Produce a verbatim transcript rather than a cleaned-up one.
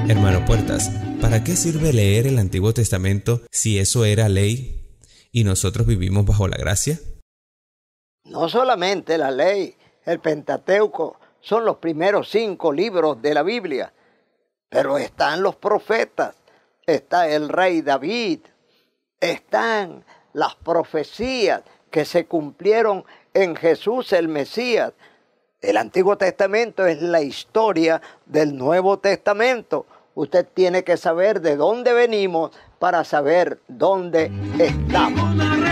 Hermano Puertas, ¿para qué sirve leer el Antiguo Testamento si eso era ley y nosotros vivimos bajo la gracia? No solamente la ley, el Pentateuco son los primeros cinco libros de la Biblia, pero están los profetas, está el rey David, están las profecías que se cumplieron en Jesús el Mesías. El Antiguo Testamento es la historia del Nuevo Testamento. Usted tiene que saber de dónde venimos para saber dónde estamos.